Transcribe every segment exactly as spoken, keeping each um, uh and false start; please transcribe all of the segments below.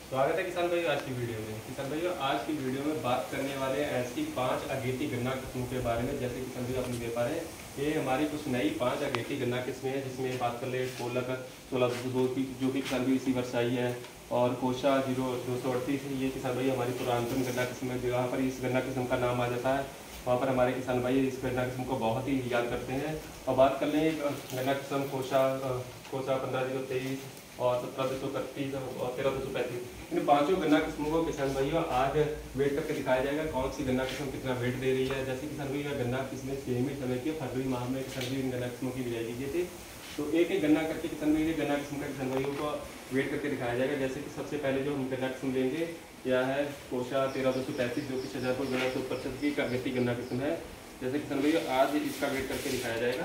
स्वागत है किसान भाइयों आज की वीडियो में। किसान भाइयों आज की वीडियो में बात करने वाले हैं ऐसी पांच अगेती गन्ना किस्मों के बारे में। जैसे किसान भाइयों अपनी देख पा रहे हैं ये हमारी कुछ नई पांच अगेती गन्ना किस्में हैं, जिसमें बात कर ले कोलक सोलह दो की जो कि किसान भाई इसी वर्ष आई है, और कोशा जीरो दो सौ अड़तीस ये किसान भाई हमारी पुरातन गन्ना किस्म है। जहाँ पर इस गन्ना किस्म का नाम आ जाता है वहाँ पर हमारे किसान भाई इस गन्ना किस्म को बहुत ही याद करते हैं। और बात कर लें गन्ना किस्म कोशा कोशा पंद्रह जीरो तेईस और सत्रह दो सौ इकतीस और तेरह दो सौ पैंतीस इन पांचों गन्ना किस्मों को किसान भाइयों आज वेट करके दिखाया जाएगा कौन सी गन्ना किस्म कितना वेट दे रही है। जैसे किसान भाई गन्ना किस्में सेम ही समय की फरवरी माह में किसान भाई इन गन्ना किस्मों की बिजाई कीजिए थे। तो एक एक गन्ना करके किसान भाई गन्ना किस्म का किसान भाइयों को वेट करके दिखाया जाएगा। जैसे कि सबसे पहले जो हम गन्ना किस्म लेंगे यह है कोशा तेरह दो सौ पैंतीस जो कि शाहजहाँपुर गन्ना सौ प्रतिशत की अगेती गन्ना किस्म है। जैसे किसान भाइयों आज इसका वेट करके दिखाया जाएगा।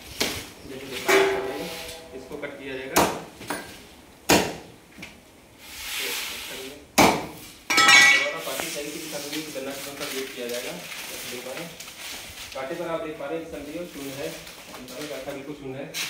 जैसे इसको कट किया जाएगा, गन्ना किस्म का वेट किया जाएगा। देख पा रहे हैं कांटे पर आप देख पा रहे हैं किसान शून्य है, कांटा बिल्कुल शून्य है।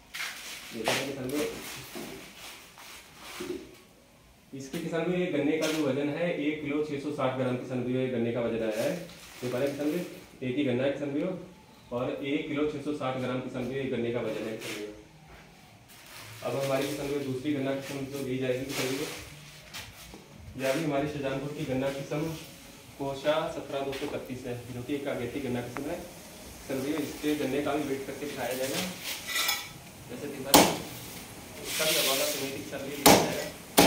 इसके किसान भी गन्ने का जो वजन है एक किलो छह सौ साठ ग्राम किसान भी गन्ने का वजन आया है। देख पा रहे हैं किसान भी एक ही गन्ना है किसान भी और एक किलो छह सौ साठ ग्राम किसान भी गन्ने का वजन है किसान भी। अब हमारी किसान भी दूसरी गन्ना किस्म जो दी जाएगी किसान भी यह भी हमारी शाहजहाँपुर की गन्ना किस्म कोशा सत्रह दो सौ इकतीस है जो कि एक अगेती गन्ना किस्म है। सर्दी इसके गन्ने का भी वेट करके दिखाया जाएगा। जैसे कि सर इसका भी हवाला समिति सर्दी दिया जाएगा।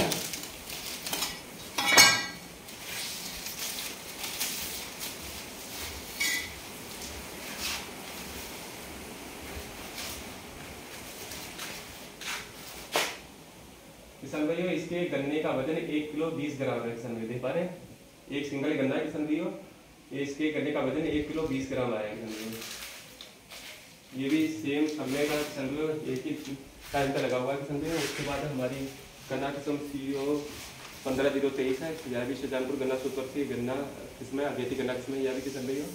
किसान भाइयों इसके गन्ने का वजन एक किलो बीस ग्राम है। किसान भाई देख पा रहे हैं एक सिंगल गन्ना है किसान भाइयों, ये इसके गन्ने का वजन एक किलो बीस ग्राम आया है किसान भाइयों। ये भी सेम समय का किसान भाइयों एक ही टाइम का लगा हुआ है किसान भाइयों। उसके बाद हमारी गन्ना किस्म सीओ पंद्रह जीरो तेईस है, यह भी शाहजहाँपुर गन्ना सुपर की गन्ना किस्म है, अगेती गन्ना किस्म है। यह भी किसान भाइयों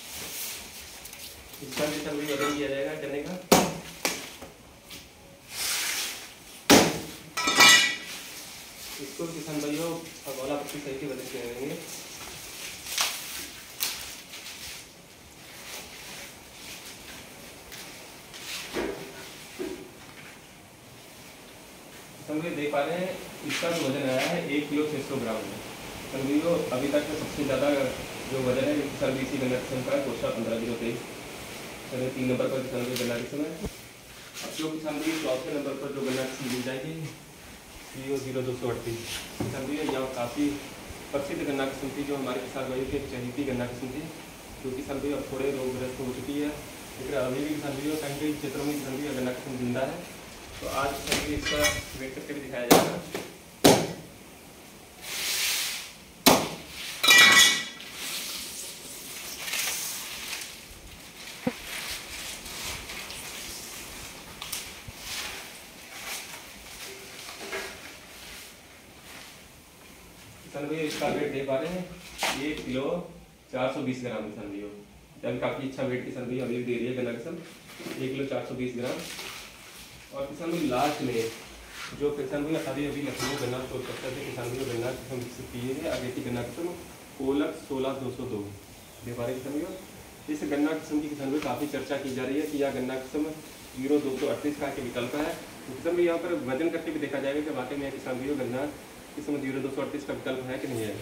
इसका भी किसान भाई वजन किया जाएगा गन्ने का। इसको किसान भाइयों हवाला पच्चीस सही के वजन से रहेंगे। समझिए देख पा रहे हैं इसका जो वजन आया है एक किलो छः सौ ग्राम है। समझिए अभी तक सबसे ज़्यादा जो वजन है किसान भी इसी गन्ना किस्म का है कोशा पंद्रह जीरो तेईस। चलिए तीन नंबर पर किसान भी गन्ना किस्म है। अब जो किसान भी चौथे नंबर पर जो गन्ना किस्म मिल जाएगी सीओ जीरो दो सौ अड़तीस किसान भी यह काफ़ी प्रसिद्ध गन्ना किस्म थी जो हमारे किसान भाइयों की चहेती गन्ना किस्म थी, जो किसान भी अब थोड़े रोगग्रस्त हो चुकी है, लेकिन अभी भी किसान भाइयों कहीं कई क्षेत्रों में किसान भी गन्ना किस्म जिंदा है। तो आज किसान भी इसका वेट करके भी दिखाया जाएगा। किसान भाई इसका वेट दे पा रहे हैं एक किलो चार सौ बीस ग्राम किसान भाइयों, जब काफ़ी अच्छा वेट किसान भाई अभी दे रही है गन्ना किस्म एक किलो चार सौ बीस ग्राम। और किसान भाई लास्ट में जो किसान भाई अभी अभी लखनऊ गन्ना स्टोर करते थे किसान भाई गन्ना किस्म विकसित की है अगेती गन्ना किस्म कोलक सोलह दो सौ दो दे पा रहे किसान भाइयों। इस गन्ना किस्म की किसान भाई काफ़ी चर्चा की जा रही है कि यह गन्ना किस्म जीरो दो सौ अड़तीस का विकल्प है। तो किसान भाई यहाँ पर वजन करके भी देखा जाएगा कि वाकई में किसान भाइयों गन्ना किस्म जीरो दो सौ अड़तीस का विकल्प है कि नहीं है।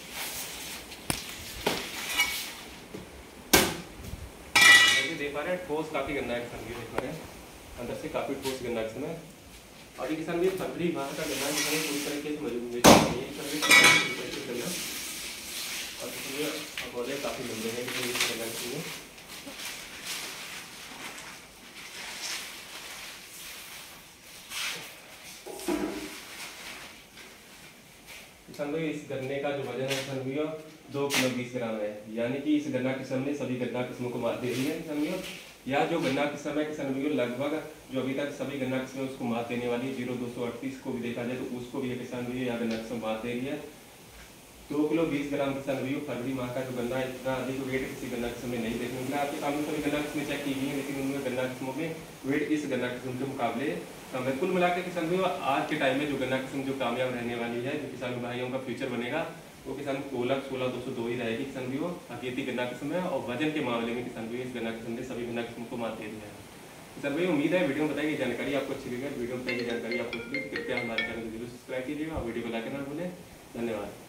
देख पा रहे हैं ठोस काफ़ी गन्ना है किसान भाई देख पा रहे हैं अंदर से काफ़ी ठोस गन्ना किस्म है। और ये किसान भाई फरवरी माह का गन्ना किसान पूरी तरीके से मौजूद है और पौधे काफ़ी लंबे हैं गन्ना किस्म में। किसान भाई इस गन्ने का जो वजन है किसान भाइयों दो किलो बीस ग्राम है, यानी कि इस गन्ना किस्म ने सभी गन्ना किस्मों को मात दे दी है किसान भाइयों। या जो गन्ना किस्म है किसान भाइयों लगभग जो अभी तक सभी गन्ना किस्में उसको मात देने वाली जीरो दो सौ अड़तीस को भी देखा जाए तो उसको भी किसान भाइयों या गन्ना किस्म मात दे रही है। दो किलो बीस ग्राम किसान भाइयों फरवरी माह का जो गन्ना है, इतना अधिक वेट किसी गन्ना किस्म में नहीं देखने को मिला। आपके सामने सभी गन्ना किस्में चेक की गई हैं, लेकिन उनमें गन्ना किस्मों में वेट इस गन्ना किस्म के मुकाबले कम है। कुल मिलाकर किसान भाइयों आज के टाइम में जो गन्ना किस्म जो कामयाब रहने वाली है, जो किसान भाइयों का फ्यूचर बनेगा, वो किसान कोलक सोलह दो सौ दो ही रहेगी किसान भाइयों। अगेती गन्ना किस्म है और वजन के मामले में किसान भाइयों इस गन्ना किस्म ने सभी गन्ना किस्मों को मात दे दिया है। किसान भाई उम्मीद है वीडियो में बताई गई जानकारी आपको अच्छी लगी। वीडियो में बताई गई जानकारी आपको अच्छी लगी तो कृपया हमारे चैनल को जरूर सब्सक्राइब कीजिएगा और वीडियो को लाइक करना भूलें। धन्यवाद।